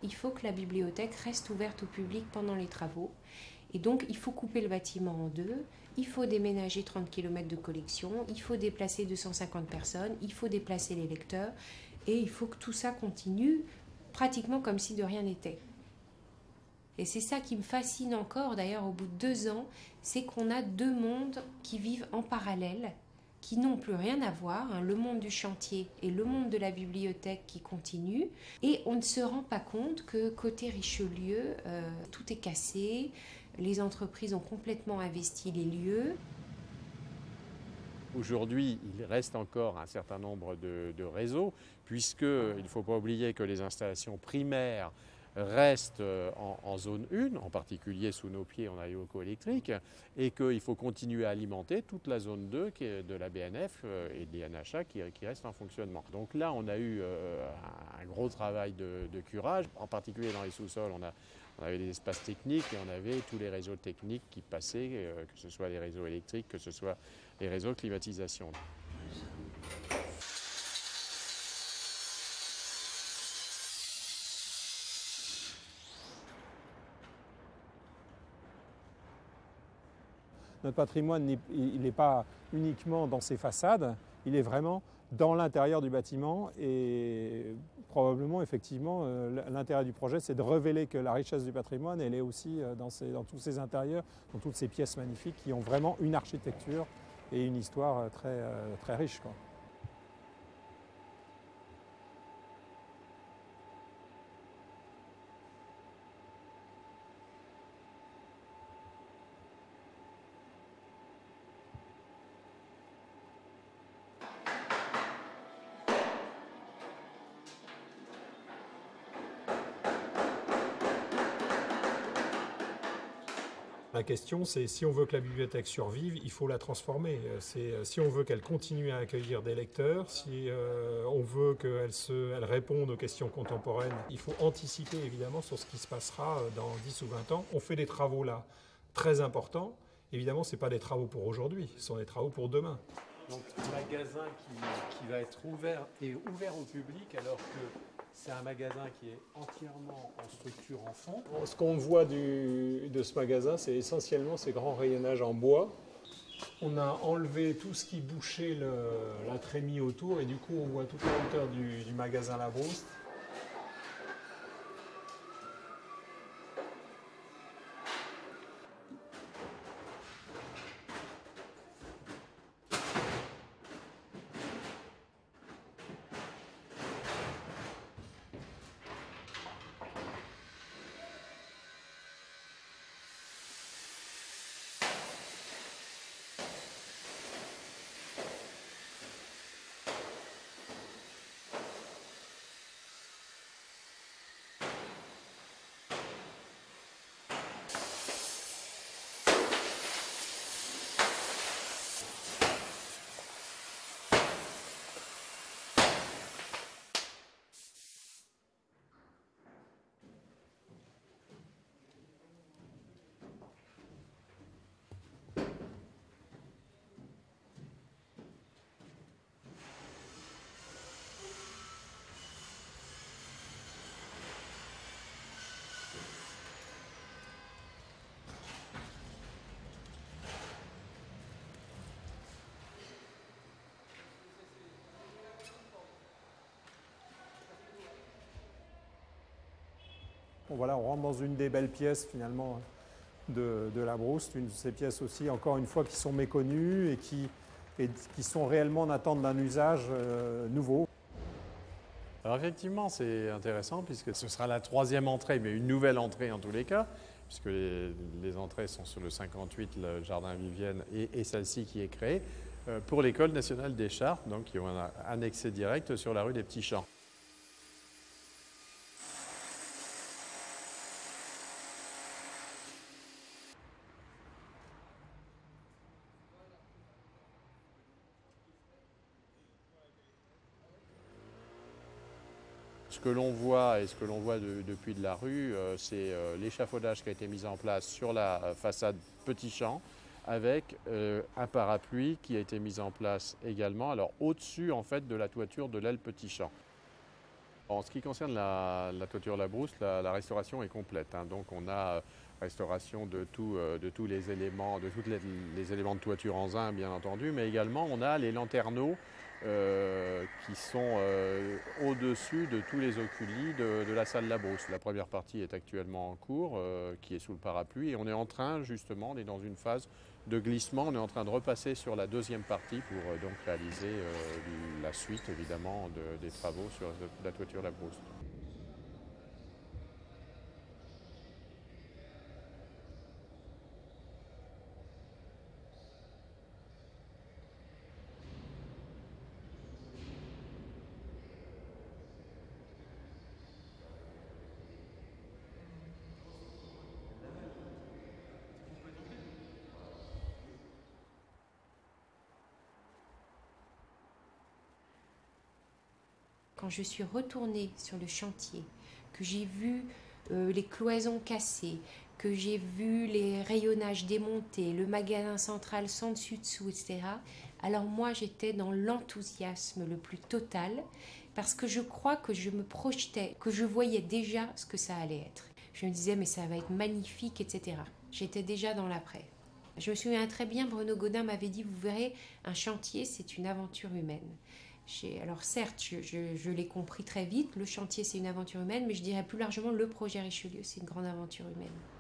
il faut que la bibliothèque reste ouverte au public pendant les travaux. Et donc, il faut couper le bâtiment en deux, il faut déménager 30 km de collection, il faut déplacer 250 personnes, il faut déplacer les lecteurs, et il faut que tout ça continue pratiquement comme si de rien n'était. Et c'est ça qui me fascine encore, d'ailleurs, au bout de 2 ans, c'est qu'on a deux mondes qui vivent en parallèle, qui n'ont plus rien à voir, hein, le monde du chantier et le monde de la bibliothèque qui continue, et on ne se rend pas compte que côté Richelieu, tout est cassé, les entreprises ont complètement investi les lieux. Aujourd'hui, il reste encore un certain nombre de réseaux, puisqu'il ne faut pas oublier que les installations primaires restent en zone 1, en particulier sous nos pieds, on a Yoco électrique, et qu'il faut continuer à alimenter toute la zone 2 qui est de la BNF et de l'INHA qui reste en fonctionnement. Donc là, on a eu un gros travail de curage, en particulier dans les sous-sols, on avait des espaces techniques et on avait tous les réseaux techniques qui passaient, que ce soit les réseaux électriques, que ce soit les réseaux de climatisation. Notre patrimoine, il n'est pas uniquement dans ses façades, il est vraiment dans l'intérieur du bâtiment et probablement, effectivement, l'intérêt du projet, c'est de révéler que la richesse du patrimoine, elle est aussi dans tous ces intérieurs, dans toutes ces pièces magnifiques qui ont vraiment une architecture et une histoire très riche, quoi. La question, c'est si on veut que la bibliothèque survive, il faut la transformer. Si on veut qu'elle continue à accueillir des lecteurs, si on veut qu'elle réponde aux questions contemporaines, il faut anticiper évidemment sur ce qui se passera dans 10 ou 20 ans. On fait des travaux là très importants. Évidemment, ce n'est pas des travaux pour aujourd'hui, ce sont des travaux pour demain. Donc un magasin qui va être ouvert au public alors que c'est un magasin qui est entièrement en structure en fonte. Ce qu'on voit de ce magasin, c'est essentiellement ces grands rayonnages en bois. On a enlevé tout ce qui bouchait la trémie autour et du coup on voit toute la hauteur du magasin Labrouste. Bon, voilà, on rentre dans une des belles pièces finalement de Labrouste, une de ces pièces aussi, encore une fois, qui sont méconnues et qui sont réellement en attente d'un usage nouveau. Alors effectivement, c'est intéressant puisque ce sera la troisième entrée, mais une nouvelle entrée en tous les cas, puisque les entrées sont sur le 58, le jardin Vivienne et celle-ci qui est créée, pour l'École nationale des chartes, donc qui ont un annexé direct sur la rue des Petits Champs. Ce que l'on voit et ce que l'on voit depuis de la rue, c'est l'échafaudage qui a été mis en place sur la façade Petit Champ avec un parapluie qui a été mis en place également, alors au-dessus en fait de la toiture de l'aile Petit Champ. En ce qui concerne la toiture Labrousse, la restauration est complète. Hein. Donc on a restauration de tous les éléments, de tous les éléments de toiture en zinc, bien entendu, mais également on a les lanterneaux qui sont au-dessus de tous les oculis de la salle Labrousse. La première partie est actuellement en cours, qui est sous le parapluie, et on est en train, justement, on est dans une phase de glissement, on est en train de repasser sur la deuxième partie pour donc réaliser la suite, évidemment, des travaux sur la toiture Labrousse. Quand je suis retournée sur le chantier, que j'ai vu les cloisons cassées, que j'ai vu les rayonnages démontés, le magasin central sans dessus-dessous, etc., alors moi j'étais dans l'enthousiasme le plus total, parce que je crois que je me projetais, que je voyais déjà ce que ça allait être. Je me disais mais ça va être magnifique, etc. J'étais déjà dans l'après. Je me souviens très bien, Bruno Godin m'avait dit, vous verrez, un chantier c'est une aventure humaine. Alors certes, je l'ai compris très vite, le chantier c'est une aventure humaine, mais je dirais plus largement le projet Richelieu c'est une grande aventure humaine.